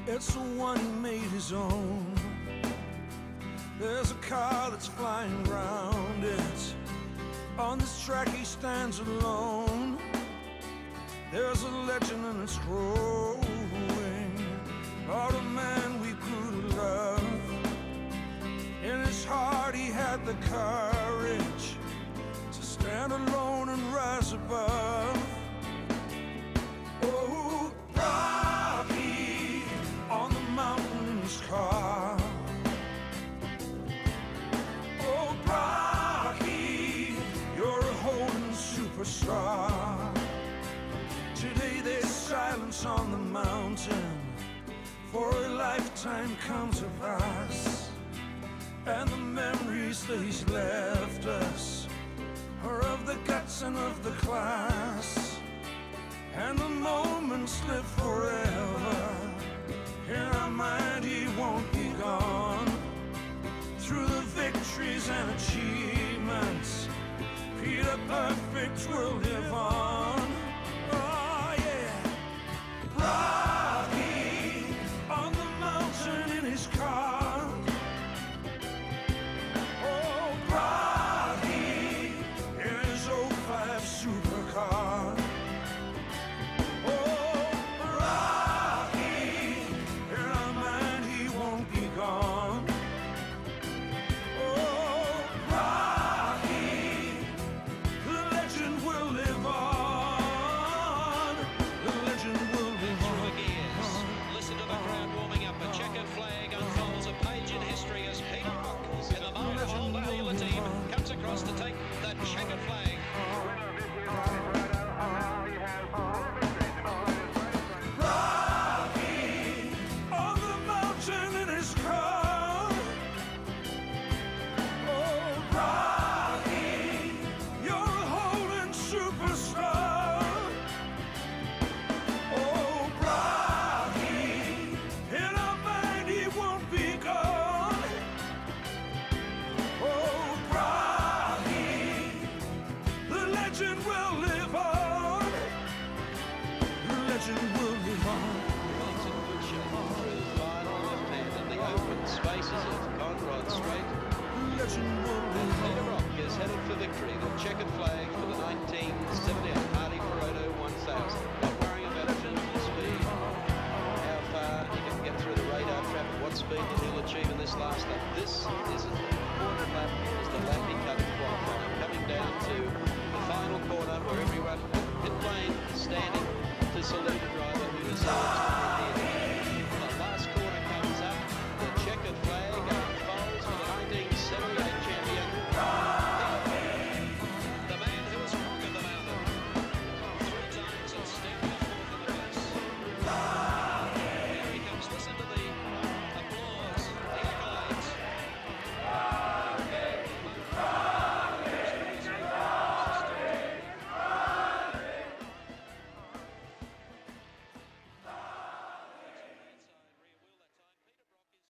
It's the one he made his own. There's a car that's flying round it. On this track he stands alone. There's a legend and it's growing about a man we grew to love. In his heart he had the courage to stand alone and rise above. Oh, Rocky on the mountain in his car. Oh, Rocky, you're a Holden superstar. Today there's silence on the mountain, for a lifetime come to pass. And the memories that he's left us are of the guts and of the class. And the moments live forever. In our mind he won't be gone. Through the victories and achievements, Peter Perfect will live on.